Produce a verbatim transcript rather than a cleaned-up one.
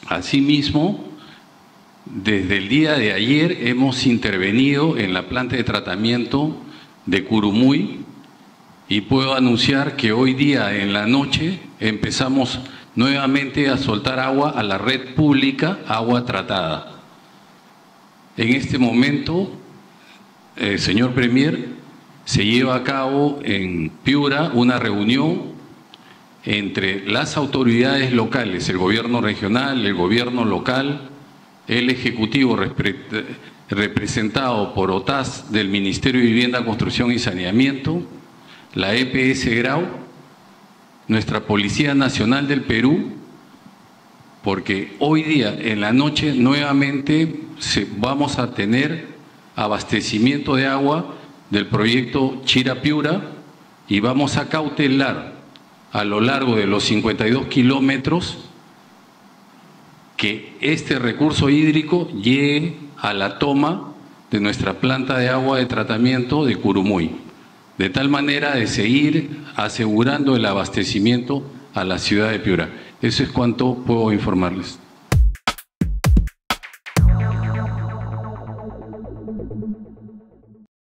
Asimismo, desde el día de ayer hemos intervenido en la planta de tratamiento de Curumuy y puedo anunciar que hoy día en la noche empezamos nuevamente a soltar agua a la red pública, agua tratada. En este momento, eh, señor Premier, se lleva a cabo en Piura una reunión entre las autoridades locales, el gobierno regional, el gobierno local, el ejecutivo repre representado por O T A S del Ministerio de Vivienda, Construcción y Saneamiento, la E P S Grau, nuestra Policía Nacional del Perú, porque hoy día en la noche nuevamente se, vamos a tener abastecimiento de agua del proyecto Chira-Piura y vamos a cautelar a lo largo de los cincuenta y dos kilómetros que este recurso hídrico llegue a la toma de nuestra planta de agua de tratamiento de Curumuy, de tal manera de seguir asegurando el abastecimiento a la ciudad de Piura. Eso es cuanto puedo informarles.